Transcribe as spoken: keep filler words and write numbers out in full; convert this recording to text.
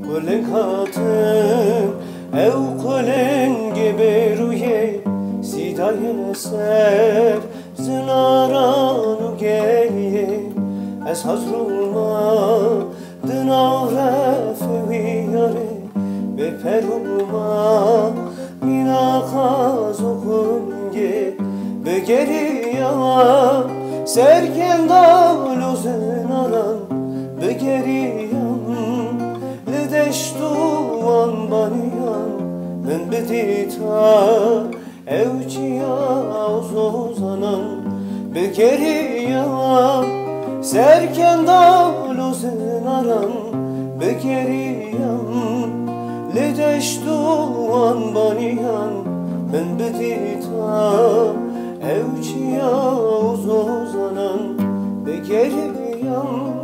Kulin hatın ev kulin gibi ruye Sidayı ser zinaranı geliye Ez hazruma dınavre feviyare Be peruma mina kazokun Be geriya serken dalu zinaran Be geriya Ledeştuan baniyan Ben bedita evciya uzozanan Bekeriya serken dalu zinaran Bekeriya Ledeştuan baniyan Ben bedita evciya uzozanan Bekeriya